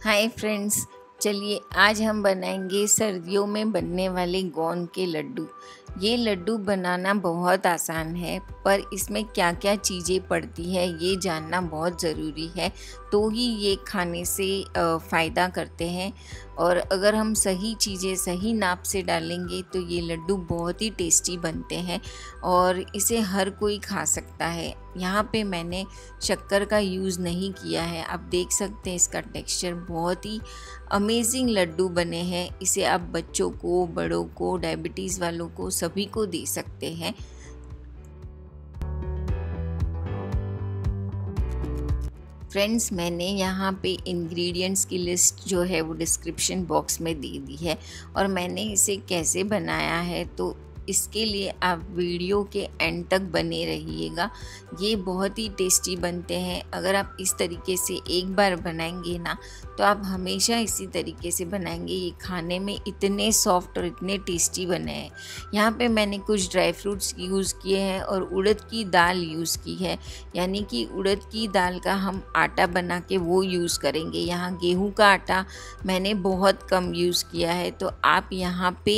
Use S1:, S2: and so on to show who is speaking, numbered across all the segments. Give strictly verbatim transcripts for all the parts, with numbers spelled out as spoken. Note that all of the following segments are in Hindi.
S1: हाय फ्रेंड्स, चलिए आज हम बनाएंगे सर्दियों में बनने वाले गोंद के लड्डू। ये लड्डू बनाना बहुत आसान है, पर इसमें क्या क्या चीज़ें पड़ती है ये जानना बहुत ज़रूरी है, तो ही ये खाने से फ़ायदा करते हैं। और अगर हम सही चीज़ें सही नाप से डालेंगे तो ये लड्डू बहुत ही टेस्टी बनते हैं और इसे हर कोई खा सकता है। यहाँ पे मैंने शक्कर का यूज़ नहीं किया है। आप देख सकते हैं इसका टेक्सचर बहुत ही अमेजिंग लड्डू बने हैं। इसे आप बच्चों को, बड़ों को, डायबिटीज़ वालों को, सभी को दे सकते हैं। फ्रेंड्स, मैंने यहाँ पे इंग्रेडिएंट्स की लिस्ट जो है वो डिस्क्रिप्शन बॉक्स में दे दी है और मैंने इसे कैसे बनाया है, तो इसके लिए आप वीडियो के एंड तक बने रहिएगा। ये बहुत ही टेस्टी बनते हैं। अगर आप इस तरीके से एक बार बनाएंगे ना तो आप हमेशा इसी तरीके से बनाएंगे। ये खाने में इतने सॉफ्ट और इतने टेस्टी बने हैं। यहाँ पे मैंने कुछ ड्राई फ्रूट्स यूज़ किए हैं और उड़द की दाल यूज़ की है, यानी कि उड़द की दाल का हम आटा बना के वो यूज़ करेंगे। यहाँ गेहूँ का आटा मैंने बहुत कम यूज़ किया है। तो आप यहाँ पे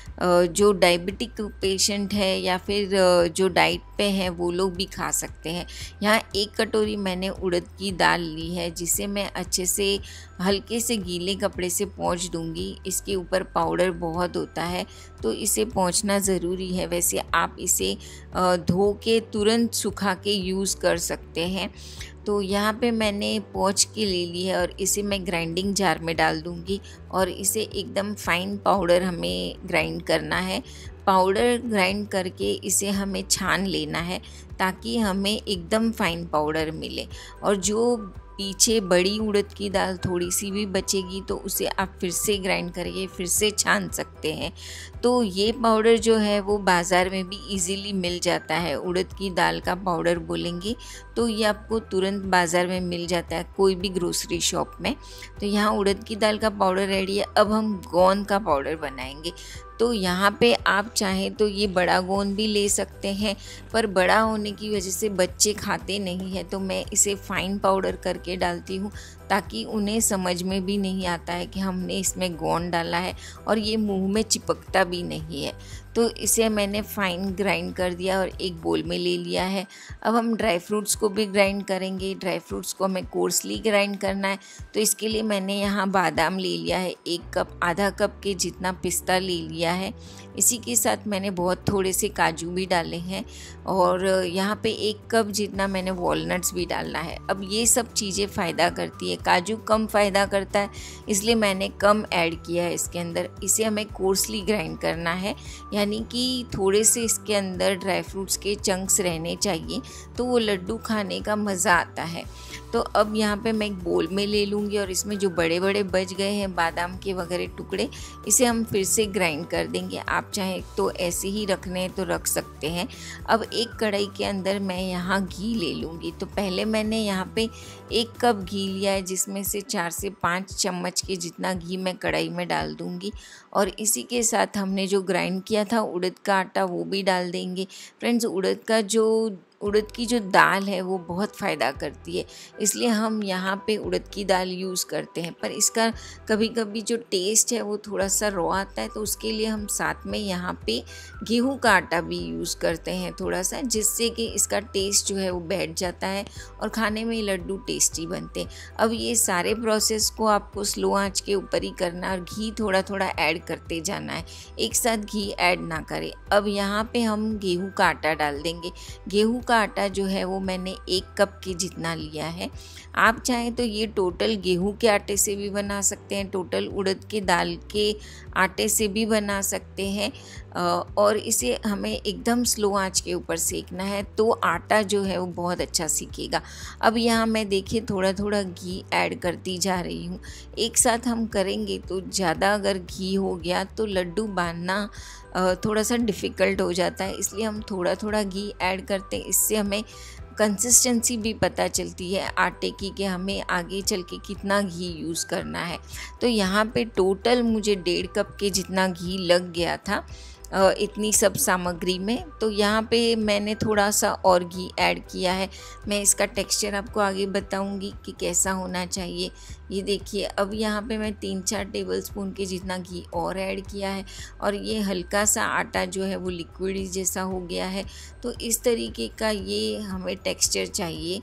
S1: जो डायबिटिक पेशेंट है या फिर जो डाइट पे हैं वो लोग भी खा सकते हैं। यहाँ एक कटोरी मैंने उड़द की दाल ली है, जिसे मैं अच्छे से हल्के से गीले कपड़े से पोंछ दूंगी। इसके ऊपर पाउडर बहुत होता है तो इसे पोंछना ज़रूरी है। वैसे आप इसे धो के तुरंत सुखा के यूज़ कर सकते हैं। तो यहाँ पे मैंने पोंछ के ले ली है और इसे मैं ग्राइंडिंग जार में डाल दूँगी और इसे एकदम फाइन पाउडर हमें ग्राइंड करना है। पाउडर ग्राइंड करके इसे हमें छान लेना है ताकि हमें एकदम फाइन पाउडर मिले। और जो पीछे बड़ी उड़द की दाल थोड़ी सी भी बचेगी तो उसे आप फिर से ग्राइंड करके फिर से छान सकते हैं। तो ये पाउडर जो है वो बाज़ार में भी इजीली मिल जाता है। उड़द की दाल का पाउडर बोलेंगे तो ये आपको तुरंत बाज़ार में मिल जाता है, कोई भी ग्रोसरी शॉप में। तो यहाँ उड़द की दाल का पाउडर रेडी है। अब हम गोंद का पाउडर बनाएंगे। तो यहाँ पे आप चाहें तो ये बड़ा गोंद भी ले सकते हैं, पर बड़ा होने की वजह से बच्चे खाते नहीं हैं, तो मैं इसे फाइन पाउडर करके डालती हूँ ताकि उन्हें समझ में भी नहीं आता है कि हमने इसमें गोंद डाला है और ये मुंह में चिपकता भी नहीं है। तो इसे मैंने फाइन ग्राइंड कर दिया और एक बोल में ले लिया है। अब हम ड्राई फ्रूट्स को भी ग्राइंड करेंगे। ड्राई फ्रूट्स को हमें कोर्सली ग्राइंड करना है, तो इसके लिए मैंने यहाँ बादाम ले लिया है एक कप, आधा कप के जितना पिस्ता ले लिया है। इसी के साथ मैंने बहुत थोड़े से काजू भी डाले हैं और यहाँ पे एक कप जितना मैंने वॉलनट्स भी डालना है। अब ये सब चीज़ें फ़ायदा करती है, काजू कम फ़ायदा करता है इसलिए मैंने कम ऐड किया है इसके अंदर। इसे हमें कोर्सली ग्राइंड करना है, यानी कि थोड़े से इसके अंदर ड्राई फ्रूट्स के चंक्स रहने चाहिए, तो वो लड्डू खाने का मज़ा आता है। तो अब यहाँ पे मैं एक बोल में ले लूँगी और इसमें जो बड़े बड़े बच गए हैं बादाम के वगैरह टुकड़े, इसे हम फिर से ग्राइंड कर देंगे। आप चाहें तो ऐसे ही रखने हैं तो रख सकते हैं। अब एक कढ़ाई के अंदर मैं यहाँ घी ले लूँगी। तो पहले मैंने यहाँ पे एक कप घी लिया है, जिसमें से चार से पाँच चम्मच के जितना घी मैं कढ़ाई में डाल दूँगी और इसी के साथ हमने जो ग्राइंड किया था उड़द का आटा वो भी डाल देंगे। फ्रेंड्स, उड़द का जो उड़द की जो दाल है वो बहुत फ़ायदा करती है, इसलिए हम यहाँ पे उड़द की दाल यूज़ करते हैं। पर इसका कभी कभी जो टेस्ट है वो थोड़ा सा रॉ आता है, तो उसके लिए हम साथ में यहाँ पे गेहूं का आटा भी यूज़ करते हैं थोड़ा सा, जिससे कि इसका टेस्ट जो है वो बैठ जाता है और खाने में लड्डू टेस्टी बनते हैं। अब ये सारे प्रोसेस को आपको स्लो आंच के ऊपर ही करना और घी थोड़ा थोड़ा ऐड करते जाना है, एक साथ घी ऐड ना करें। अब यहाँ पे हम गेहूँ का आटा डाल देंगे। गेहूँ आटा जो है वो मैंने एक कप के जितना लिया है। आप चाहें तो ये टोटल गेहूं के आटे से भी बना सकते हैं, टोटल उड़द के दाल के आटे से भी बना सकते हैं और इसे हमें एकदम स्लो आंच के ऊपर सेकना है, तो आटा जो है वो बहुत अच्छा सीखेगा। अब यहाँ मैं देखिए थोड़ा थोड़ा घी ऐड करती जा रही हूँ। एक साथ हम करेंगे तो ज़्यादा अगर घी हो गया तो लड्डू बांधना थोड़ा सा डिफ़िकल्ट हो जाता है, इसलिए हम थोड़ा थोड़ा घी ऐड करते हैं। इससे हमें कंसिस्टेंसी भी पता चलती है आटे की कि हमें आगे चल के कितना घी यूज़ करना है। तो यहाँ पे टोटल मुझे डेढ़ कप के जितना घी लग गया था। इतनी सब सामग्री में। तो यहाँ पे मैंने थोड़ा सा और घी ऐड किया है। मैं इसका टेक्सचर आपको आगे बताऊंगी कि कैसा होना चाहिए। ये देखिए, अब यहाँ पे मैं तीन चार टेबलस्पून के जितना घी और ऐड किया है और ये हल्का सा आटा जो है वो लिक्विड जैसा हो गया है। तो इस तरीके का ये हमें टेक्सचर चाहिए।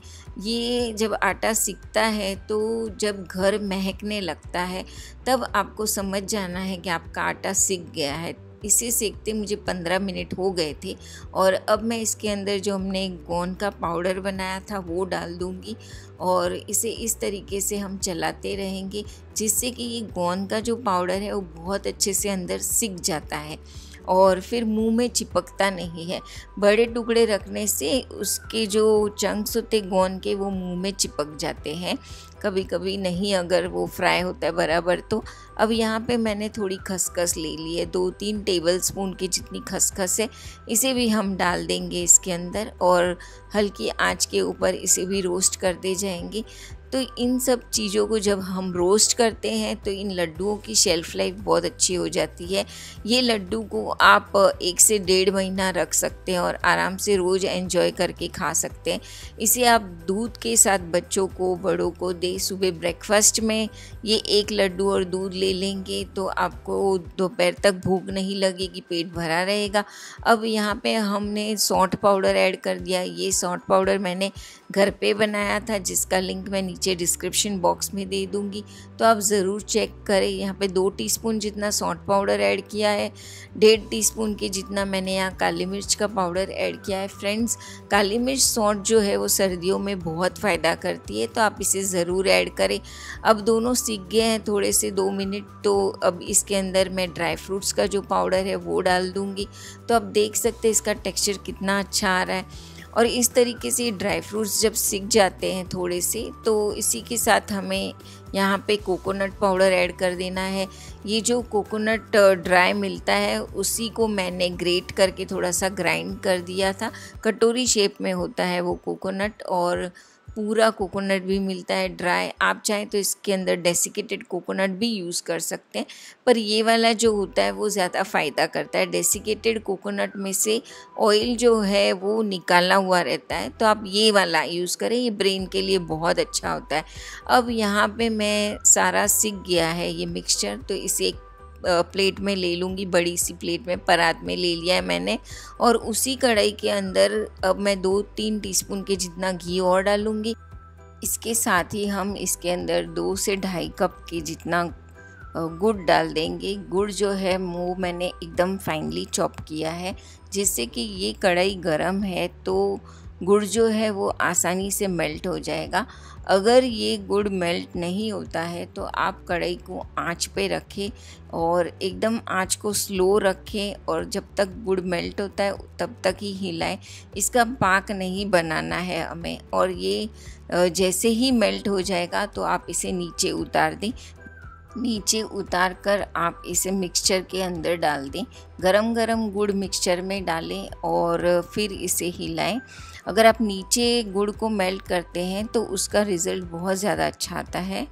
S1: ये जब आटा सिकता है तो जब घर महकने लगता है तब आपको समझ जाना है कि आपका आटा सिक गया है। इसे सेकते मुझे पंद्रह मिनट हो गए थे और अब मैं इसके अंदर जो हमने गोंद का पाउडर बनाया था वो डाल दूँगी और इसे इस तरीके से हम चलाते रहेंगे जिससे कि ये गोंद का जो पाउडर है वो बहुत अच्छे से अंदर सिक जाता है और फिर मुंह में चिपकता नहीं है। बड़े टुकड़े रखने से उसके जो चंक्स होते गोंद के वो मुंह में चिपक जाते हैं कभी कभी, नहीं अगर वो फ्राई होता है बराबर तो। अब यहाँ पे मैंने थोड़ी खसखस ले ली है, दो तीन टेबलस्पून की जितनी खसखस है इसे भी हम डाल देंगे इसके अंदर और हल्की आंच के ऊपर इसे भी रोस्ट करते जाएंगे। तो इन सब चीज़ों को जब हम रोस्ट करते हैं तो इन लड्डुओं की शेल्फ़ लाइफ बहुत अच्छी हो जाती है। ये लड्डू को आप एक से डेढ़ महीना रख सकते हैं और आराम से रोज़ एंजॉय करके खा सकते हैं। इसे आप दूध के साथ बच्चों को, बड़ों को दे। सुबह ब्रेकफास्ट में ये एक लड्डू और दूध ले लेंगे तो आपको दोपहर तक भूख नहीं लगेगी, पेट भरा रहेगा। अब यहाँ पे हमने सौंठ पाउडर ऐड कर दिया। ये सौंठ पाउडर मैंने घर पे बनाया था जिसका लिंक मैं नीचे डिस्क्रिप्शन बॉक्स में दे दूँगी, तो आप ज़रूर चेक करें। यहाँ पे दो टीस्पून जितना सौंठ पाउडर ऐड किया है, डेढ़ टीस्पून के जितना मैंने यहाँ काली मिर्च का पाउडर ऐड किया है। फ्रेंड्स, काली मिर्च सौंठ जो है वो सर्दियों में बहुत फ़ायदा करती है, तो आप इसे ज़रूर ऐड करें। अब दोनों सीख गए हैं थोड़े से दो मिनट, तो अब इसके अंदर मैं ड्राई फ्रूट्स का जो पाउडर है वो डाल दूँगी। तो आप देख सकते हैं इसका टेक्स्चर कितना अच्छा आ रहा है और इस तरीके से ड्राई फ्रूट्स जब सिक जाते हैं थोड़े से तो इसी के साथ हमें यहाँ पे कोकोनट पाउडर ऐड कर देना है। ये जो कोकोनट ड्राई मिलता है उसी को मैंने ग्रेट करके थोड़ा सा ग्राइंड कर दिया था। कटोरी शेप में होता है वो कोकोनट और पूरा कोकोनट भी मिलता है ड्राई। आप चाहें तो इसके अंदर डेसिकेटेड कोकोनट भी यूज़ कर सकते हैं, पर ये वाला जो होता है वो ज़्यादा फ़ायदा करता है। डेसिकेटेड कोकोनट में से ऑयल जो है वो निकाला हुआ रहता है, तो आप ये वाला यूज़ करें, ये ब्रेन के लिए बहुत अच्छा होता है। अब यहाँ पे मैं सारा सीख गया है ये मिक्सचर, तो इसे एक प्लेट में ले लूँगी, बड़ी सी प्लेट में, परात में ले लिया है मैंने और उसी कढ़ाई के अंदर अब मैं दो तीन टीस्पून के जितना घी और डालूँगी। इसके साथ ही हम इसके अंदर दो से ढाई कप के जितना गुड़ डाल देंगे। गुड़ जो है वो मैंने एकदम फाइनली चॉप किया है जिससे कि ये कढ़ाई गरम है तो गुड़ जो है वो आसानी से मेल्ट हो जाएगा। अगर ये गुड़ मेल्ट नहीं होता है तो आप कढ़ाई को आंच पे रखें और एकदम आंच को स्लो रखें और जब तक गुड़ मेल्ट होता है तब तक ही हिलाएं। इसका पाक नहीं बनाना है हमें और ये जैसे ही मेल्ट हो जाएगा तो आप इसे नीचे उतार दें। नीचे उतार कर आप इसे मिक्सचर के अंदर डाल दें। गरम गरम गुड़ मिक्सचर में डालें और फिर इसे हिलाएं। अगर आप नीचे गुड़ को मेल्ट करते हैं तो उसका रिज़ल्ट बहुत ज़्यादा अच्छा आता है।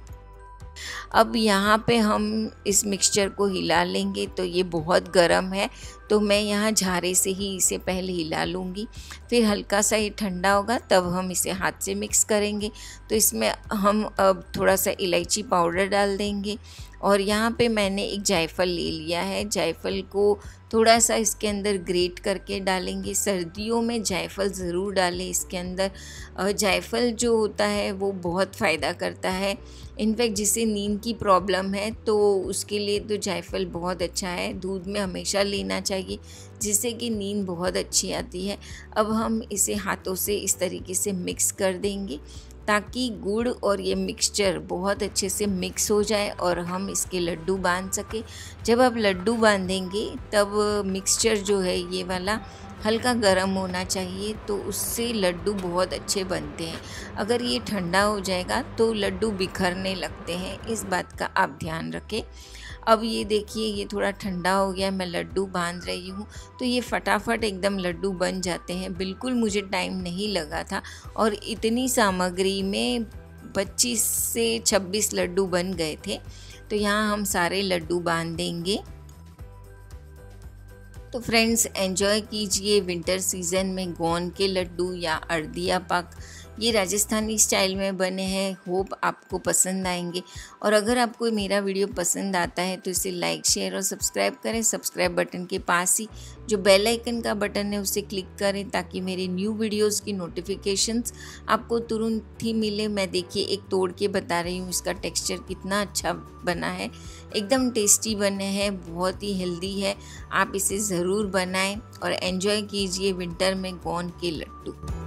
S1: अब यहाँ पे हम इस मिक्सचर को हिला लेंगे। तो ये बहुत गर्म है तो मैं यहाँ झारे से ही इसे पहले हिला लूँगी, फिर हल्का सा ये ठंडा होगा तब हम इसे हाथ से मिक्स करेंगे। तो इसमें हम अब थोड़ा सा इलायची पाउडर डाल देंगे और यहाँ पे मैंने एक जायफल ले लिया है। जायफल को थोड़ा सा इसके अंदर ग्रेट करके डालेंगे। सर्दियों में जायफल ज़रूर डालें इसके अंदर। जायफल जो होता है वो बहुत फ़ायदा करता है। इनफैक्ट जिसे नींद की प्रॉब्लम है तो उसके लिए तो जायफल बहुत अच्छा है। दूध में हमेशा लेना चाहिए जिससे कि नींद बहुत अच्छी आती है। अब हम इसे हाथों से इस तरीके से मिक्स कर देंगे ताकि गुड़ और ये मिक्सचर बहुत अच्छे से मिक्स हो जाए और हम इसके लड्डू बांध सके। जब आप लड्डू बांधेंगे तब मिक्सचर जो है ये वाला हल्का गर्म होना चाहिए, तो उससे लड्डू बहुत अच्छे बनते हैं। अगर ये ठंडा हो जाएगा तो लड्डू बिखरने लगते हैं, इस बात का आप ध्यान रखें। अब ये देखिए ये थोड़ा ठंडा हो गया, मैं लड्डू बांध रही हूँ तो ये फटाफट एकदम लड्डू बन जाते हैं। बिल्कुल मुझे टाइम नहीं लगा था और इतनी सामग्री में पच्चीस से छब्बीस लड्डू बन गए थे। तो यहाँ हम सारे लड्डू बांध देंगे। तो फ्रेंड्स एंजॉय कीजिए विंटर सीज़न में गोंद के लड्डू या अर्दिया पाक। ये राजस्थानी स्टाइल में बने हैं। होप आपको पसंद आएंगे। और अगर आपको मेरा वीडियो पसंद आता है तो इसे लाइक शेयर और सब्सक्राइब करें। सब्सक्राइब बटन के पास ही जो बेल आइकन का बटन है उसे क्लिक करें ताकि मेरे न्यू वीडियोस की नोटिफिकेशंस आपको तुरंत ही मिले। मैं देखिए एक तोड़ के बता रही हूँ इसका टेक्सचर कितना अच्छा बना है। एकदम टेस्टी बने हैं, बहुत ही हेल्दी है। आप इसे ज़रूर बनाएं और एंजॉय कीजिए विंटर में गोंद के लड्डू।